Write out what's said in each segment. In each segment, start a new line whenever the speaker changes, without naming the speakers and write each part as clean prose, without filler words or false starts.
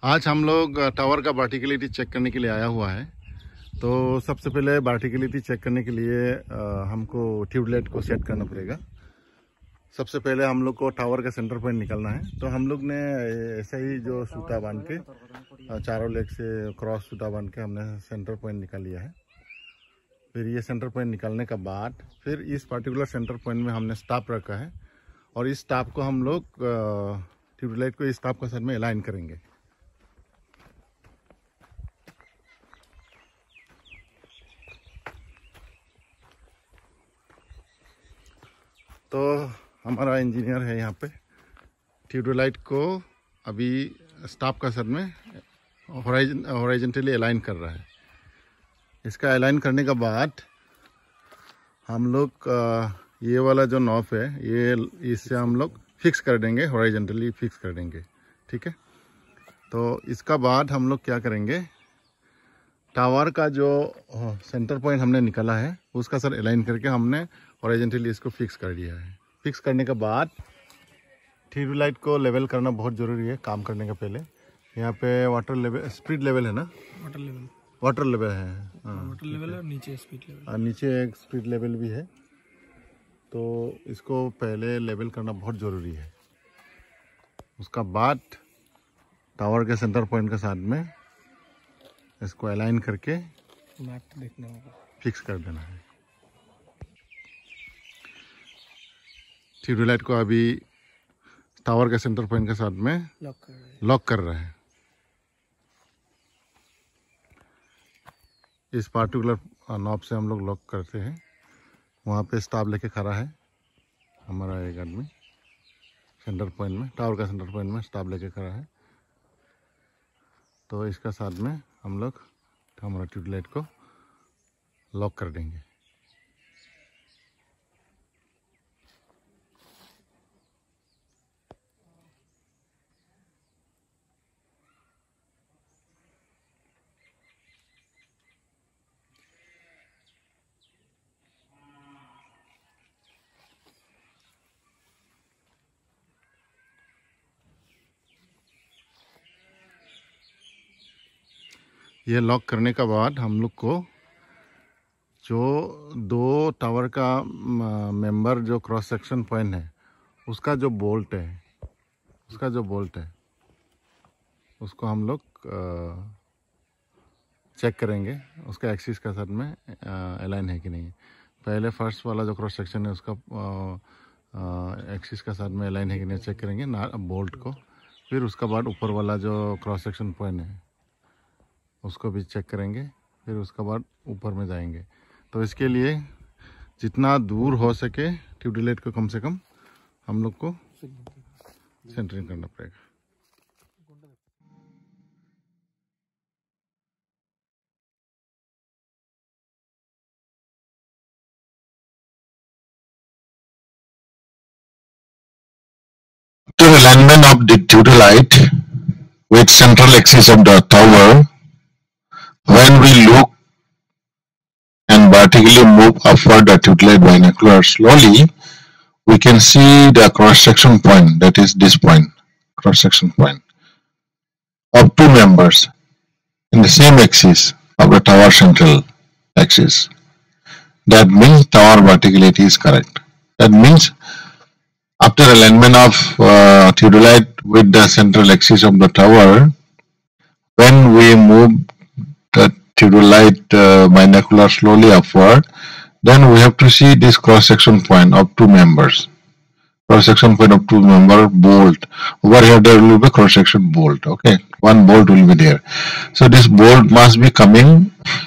आज हम लोग टावर का वर्टिकलिटी चेक करने के लिए आया हुआ है। तो सबसे पहले वर्टिकलिटी चेक करने के लिए हमको ट्यूबलाइट को सेट करना पड़ेगा। सबसे पहले हम लोग को टावर का सेंटर पॉइंट निकालना है। तो हम लोग ने ऐसे ही जो सूता बांध के चारों लेग से क्रॉस सूता बांध के हमने सेंटर पॉइंट निकाल लिया है। फिर ये सेंटर पॉइंट निकालने का बाद फिर इस पर्टिकुलर सेंटर पॉइंट में हमने स्टाफ रखा है और इस स्टाफ को हम लोग ट्यूबलाइट को इस स्टाफ के साथ में अलाइन करेंगे। तो हमारा इंजीनियर है यहाँ पे ट्यूबलाइट को अभी स्टाफ का साथ में हॉरिजॉन्टली अलाइन कर रहा है। इसका अलाइन करने के बाद हम लोग ये वाला जो नॉब है ये इससे हम लोग फिक्स कर देंगे, हॉरिजॉन्टली फिक्स कर देंगे। ठीक है। तो इसका बाद हम लोग क्या करेंगे, टावर का जो सेंटर पॉइंट हमने निकाला है उसका सर अलाइन करके हमने हॉरिजॉन्टली इसको फिक्स कर दिया है। फिक्स करने के बाद ट्यूबलाइट को लेवल करना बहुत ज़रूरी है काम करने के पहले। यहाँ पे वाटर लेवल, स्पीड लेवल है ना, वाटर लेवल है। हाँ, वाटर लेवल और नीचे स्पीड लेवल, नीचे एक स्पीड लेवल भी है। तो इसको पहले लेवल करना बहुत ज़रूरी है। उसका बाद टावर के सेंटर पॉइंट के साथ में इसको अलाइन करके मैप देखना होगा, फिक्स कर देना है। ट्यूबलाइट को अभी टावर के सेंटर पॉइंट के साथ में लॉक कर रहे हैं। इस पार्टिकुलर नॉब से हम लोग लॉक करते हैं। वहाँ पे स्टाफ लेके खड़ा है हमारा एक आदमी सेंटर पॉइंट में, टावर का सेंटर पॉइंट में स्टाफ लेके खड़ा है। तो इसका साथ में हम लोग हमारा ट्यूबलाइट को लॉक कर देंगे। ये लॉक करने के बाद हम लोग को जो दो टावर का मेंबर जो क्रॉस सेक्शन पॉइंट है उसका जो बोल्ट है उसको हम लोग चेक करेंगे उसका एक्सिस के साथ में अलाइन है कि नहीं। पहले फर्स्ट वाला जो क्रॉस सेक्शन है उसका एक्सिस के साथ में अलाइन है कि नहीं चेक करेंगे ना बोल्ट को। फिर उसका बाद ऊपर वाला जो क्रॉस सेक्शन पॉइंट है उसको भी चेक करेंगे। फिर उसके बाद ऊपर में जाएंगे। तो इसके लिए जितना दूर हो सके ट्यूबलाइट को कम से कम हम लोग को सेंटरिंग करना पड़ेगा।
To alignment of the tubelight with central axis of the tower, when we look and vertically move upward the tubelight binocular slowly, we can see the cross-section point, that is this point, cross-section point of two members in the same axis of the tower central axis. That means tower verticality is correct. That means after alignment of tubelight with the central axis of the tower, when we move the tubelight binocular slowly upward, then we have to see this cross-section point of two members. Cross-section point of two member bolt. Over here there will be cross-section bolt. Okay, one bolt will be there. So this bolt must be coming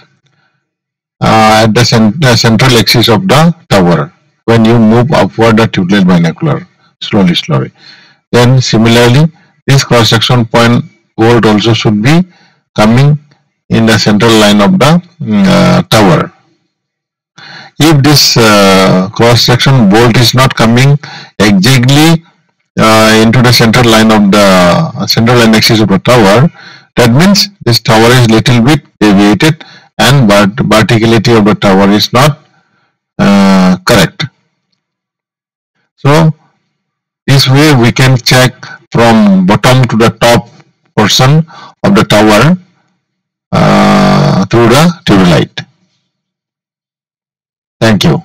at the central axis of the tower when you move upward the tubelight binocular slowly. Then similarly, this cross-section point bolt also should be coming in the central line of the tower. If this cross-section bolt is not coming exactly into the central line of the central line axis of the tower, that means this tower is little bit deviated and verticality of the tower is not correct. So this way we can check from bottom to the top portion of the tower through the theodolite. Thank you.